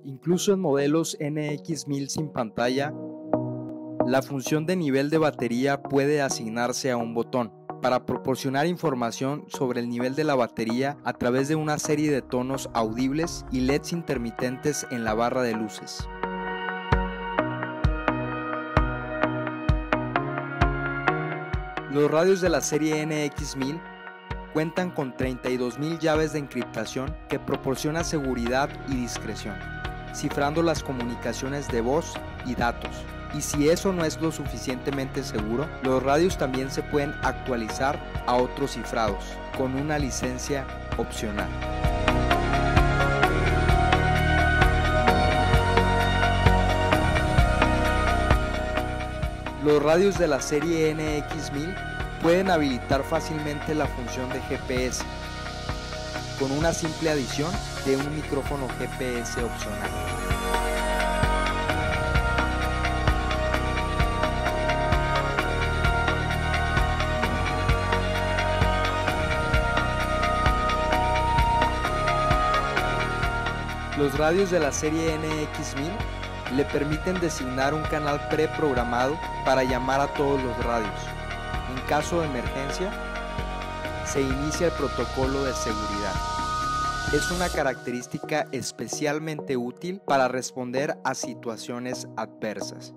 Incluso en modelos NX1000 sin pantalla, la función de nivel de batería puede asignarse a un botón para proporcionar información sobre el nivel de la batería a través de una serie de tonos audibles y LEDs intermitentes en la barra de luces. Los radios de la serie NX1000 cuentan con 32.000 llaves de encriptación que proporciona seguridad y discreción, cifrando las comunicaciones de voz y datos. Y si eso no es lo suficientemente seguro, los radios también se pueden actualizar a otros cifrados, con una licencia opcional. Los radios de la serie NX1000 pueden habilitar fácilmente la función de GPS, con una simple adición de un micrófono GPS opcional. Los radios de la serie NX1000 le permiten designar un canal preprogramado para llamar a todos los radios. En caso de emergencia, se inicia el protocolo de seguridad. Es una característica especialmente útil para responder a situaciones adversas.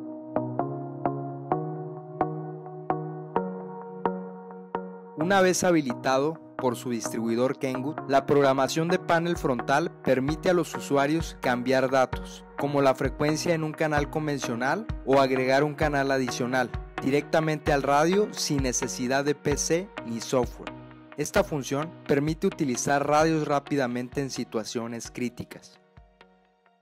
Una vez habilitado por su distribuidor Kenwood, la programación de panel frontal permite a los usuarios cambiar datos, como la frecuencia en un canal convencional o agregar un canal adicional, directamente al radio sin necesidad de PC ni software. Esta función permite utilizar radios rápidamente en situaciones críticas.